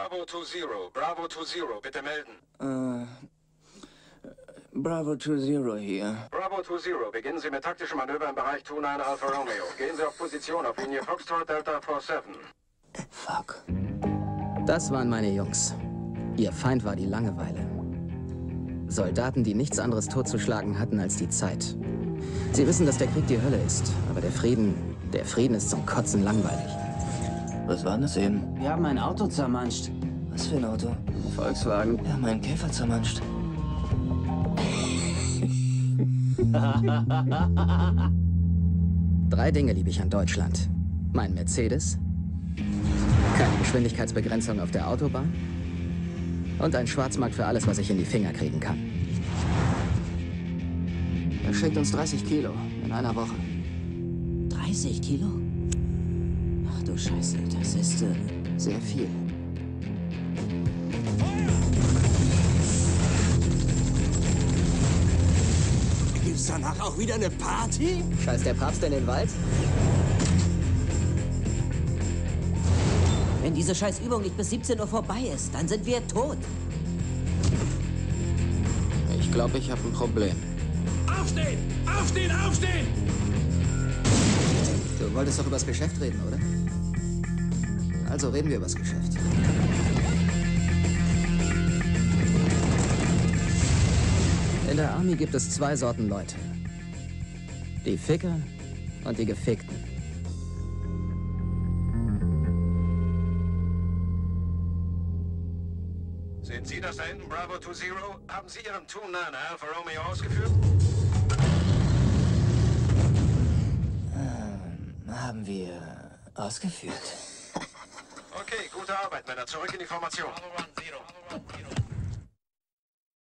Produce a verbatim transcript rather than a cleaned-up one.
Bravo two zero, Bravo two zero, bitte melden. Äh, Bravo two zero hier. Bravo two zero, beginnen Sie mit taktischem Manöver im Bereich two nine Alpha Romeo. Gehen Sie auf Position auf Linie Foxtrot Delta four seven. Fuck. Das waren meine Jungs. Ihr Feind war die Langeweile. Soldaten, die nichts anderes totzuschlagen hatten als die Zeit. Sie wissen, dass der Krieg die Hölle ist, aber der Frieden, der Frieden ist zum Kotzen langweilig. Was war das eben? Wir haben ein Auto zermanscht. Was für ein Auto? Volkswagen. Wir haben einen Käfer zermanscht. Drei Dinge liebe ich an Deutschland. Mein Mercedes, keine Geschwindigkeitsbegrenzung auf der Autobahn und ein Schwarzmarkt für alles, was ich in die Finger kriegen kann. Er schickt uns dreißig Kilo in einer Woche. dreißig Kilo? Ach du Scheiße, das ist äh, Sehr viel. Gibt's danach auch wieder eine Party? Scheißt der Papst in den Wald? Wenn diese Scheißübung nicht bis siebzehn Uhr vorbei ist, dann sind wir tot. Ich glaube, ich habe ein Problem. Aufstehen! Aufstehen! Aufstehen! Du wolltest doch übers Geschäft reden, oder? Also reden wir übers Geschäft. In der Army gibt es zwei Sorten Leute. Die Ficker und die Gefickten. Sind Sie das da hinten, Bravo two zero? Haben Sie Ihren two nine Alpha Romeo ausgeführt? Ähm, haben wir ausgeführt. Okay, gute Arbeit, Männer. Zurück in die Formation. Bravo one zero.